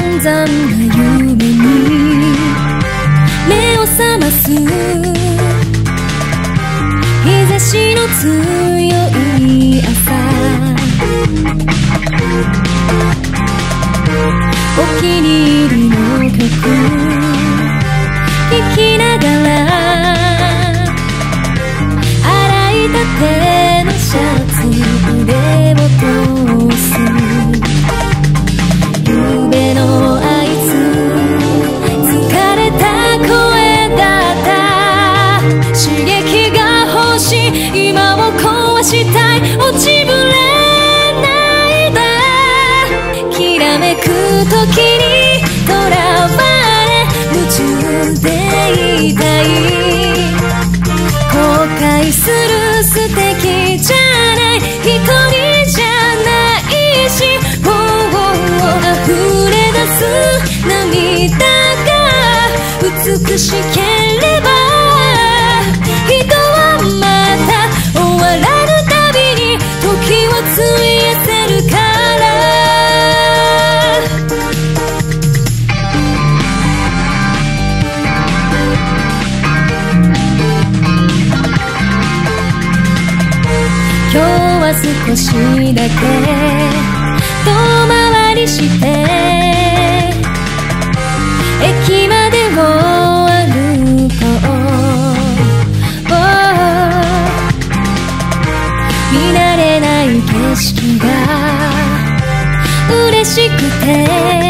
々な夢に目を覚ます日差しの強い朝、お気に入りの曲聴きながら洗いたてのシャツ腕を通すゆうべのあいつ疲れた声だった刺激が欲しい今を壊したい落ちぶれないできらめく時にとらわれ夢中でいたい後悔する素敵じゃない一人じゃないし溢れ出す涙が美しければ人はまた終わらぬたびに時を費やせるから今日は少しだけ遠回りして駅までを歩こう、見慣れない景色が嬉しくて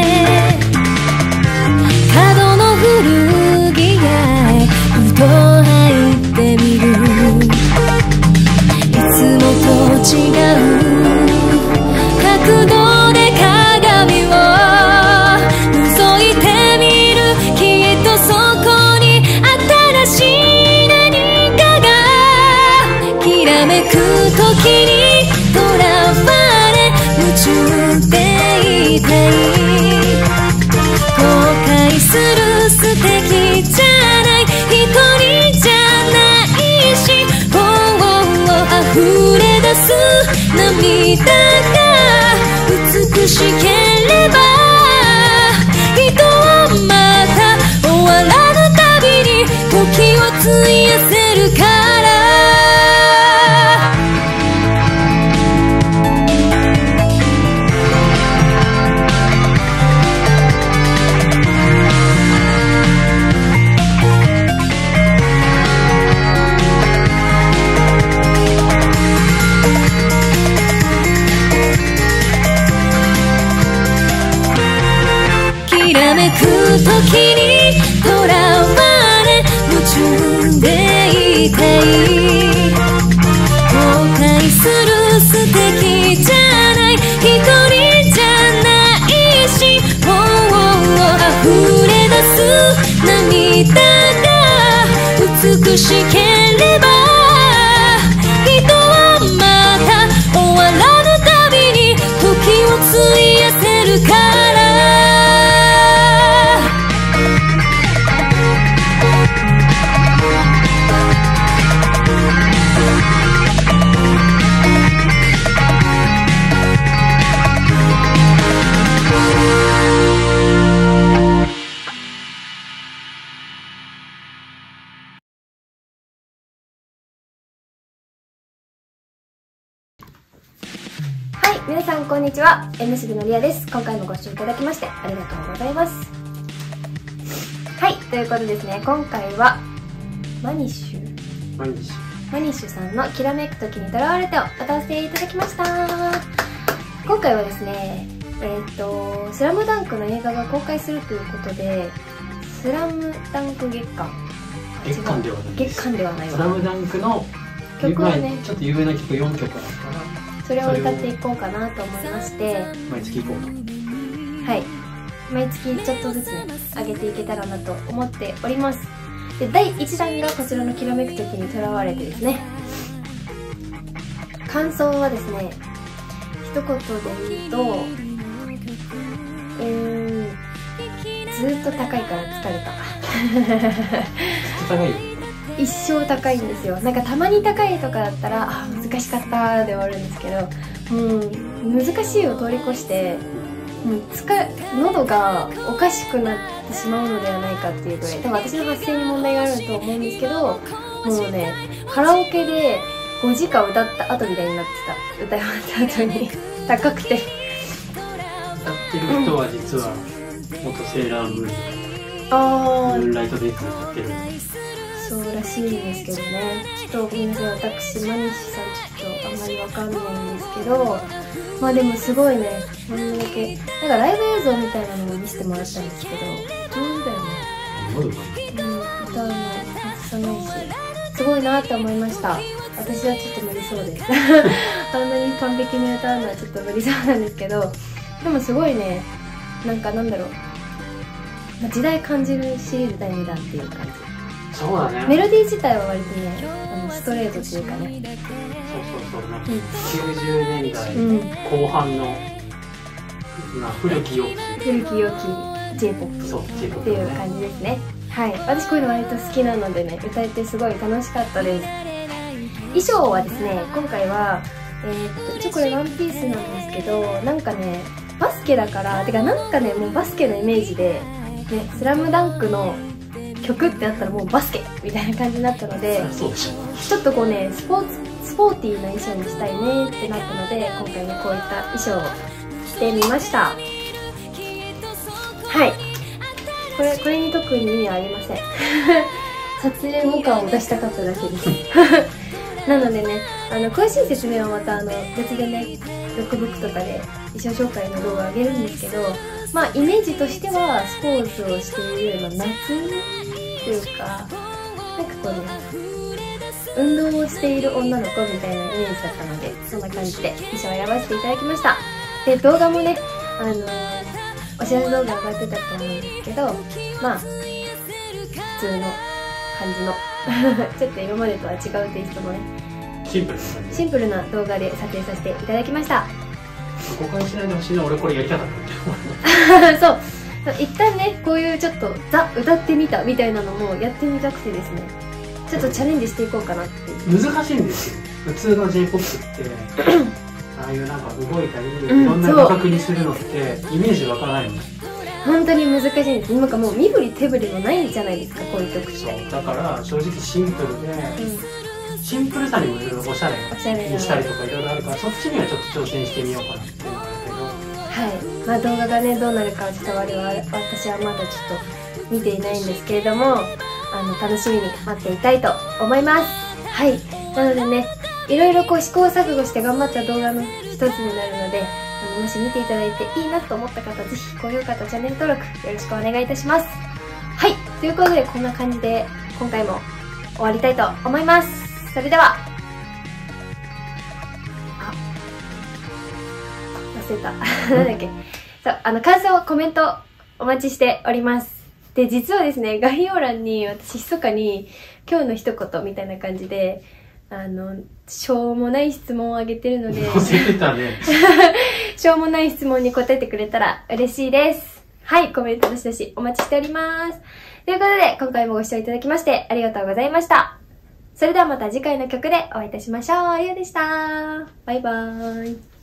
角の古着屋へふと入ってみるいつもと違う角度で鏡を覗いてみるきっとそこに新しい何かがきらめく時にとらわれ夢中でいたい後悔する素敵じゃない一人じゃないし溢れ出す涙が美しければ人はまた終わらぬたびに時を費やせるからきらめく時にとらわれ夢中でいたい後悔する素敵じゃない一人じゃないし溢れ出す涙が美しければ人はまた終わらぬたびに時を費やせるから皆さんこんにちは、MC のりあです。今回もご視聴いただきましてありがとうございます。はい、ということでですね、今回はマニッシュさんのきらめく時にとらわれてを歌わせていただきました。今回はですね、スラムダンクの映画が公開するということで、スラムダンク月間ではないわ。 スラムダンクの曲をね、 ちょっと有名な曲4曲あったからそれを歌っていこうかなと思いまして、 毎月行こうと。 はい、毎月ちょっとずつね上げていけたらなと思っております。で、第1弾がこちらのきらめく時にとらわれてですね、感想はですね、一言で言うとずっと高いから疲れた高いよ。 一生高いんですよ。なんかたまに高いとかだったら難しかったで終わるんですけど、難しいを通り越してもう喉がおかしくなってしまうのではないかっていうぐらい、多分私の発声に問題があると思うんですけど、もうね、カラオケで5時間歌った後みたいになってた。歌い終わった後に高くて。 歌ってる人は実は元セーラームーン、 あムーンライトデイズ歌ってる。 そうらしいんですけどね。ちょっと皆さん、私マニッシュさんちょっとあんまりわかんないんですけど、まあでもすごいね、こんだけなんかライブ映像みたいなのを見せてもらったんですけど、上手だよね。 喉が歌うの外さないし、すごいなって思いました。私はちょっと無理そうです。あんなに完璧に歌うのはちょっと無理そうなんですけど、でもすごいね、なんだろう、時代感じるシリーズ第2弾っていう感じ。 そうだね。 メロディー自体は割とね、ストレートっていうかね。 そうなんか90年代後半の、古き良き J-POP そう J-POP っていう感じですね。はい、私こういうの割と好きなのでね、歌えてすごい楽しかったです。衣装はですね、今回は一応これワンピースなんですけど、なんかね、バスケだから、てかなんかね、もうバスケのイメージで、ね、スラムダンクの曲ってなったらもうバスケみたいな感じになったので、 そうでしょ。 ちょっとこうね、スポーティーな衣装にしたいねってなったので、今回ね、こういった衣装を着てみました。はい、これに特に意味はありません。撮影後感を出したかっただけです。なのでね、詳しい説明はまた別でね、ロックブックとかで衣装紹介の動画を上げるんですけど、まあイメージとしてはスポーツをしているような夏というか、なんかこうね、運動をしている女の子みたいなイメージだったので、そんな感じで衣装を選ばせていただきました。で、動画もね、お知らせ動画上がってたと思うんですけど、まあ普通の感じのちょっと今までとは違うテイストのね、 シンプルな感じ。 シンプルな動画で撮影させていただきました。 誤解しないでほしいな、俺これやりたかったって。 そう一旦ね、こういうちょっと歌ってみたみたいなのもやってみたくてですね、ちょっとチャレンジしていこうかなっていう。 難しいんですよ、普通の J-POP ってああいうなんか動いたり、いろんな画角にするのってイメージわからないの。 本当に難しいんです。なんかもう身振り手振りもないじゃないですか、こういう曲って。 そうだから正直シンプルで、シンプルさにもいろいろおしゃれにしたりとかいろいろあるから、そっちにはちょっと挑戦してみようかなっていうのがあるけど、 はい、まあ動画がねどうなるかはちょっと私はまだちょっと見ていないんですけれども、楽しみに待っていたいと思います。はい、なのでね、いろいろこう試行錯誤して頑張った動画の一つになるので、もし見ていただいていいなと思った方、ぜひ高評価とチャンネル登録よろしくお願いいたします。はい、ということでこんな感じで今回も終わりたいと思います。それでは、忘れた。なんだっけ。そう、感想、コメントお待ちしております。で、実はですね、概要欄に私密かに今日の一言みたいな感じで、しょうもない質問をあげてるので、 忘れてたね。 しょうもない質問に答えてくれたら嬉しいです。はい、コメントどしどしお待ちしております。ということで、今回もご視聴いただきましてありがとうございました。それではまた次回の曲でお会いいたしましょう。リオでした。バイバーイ。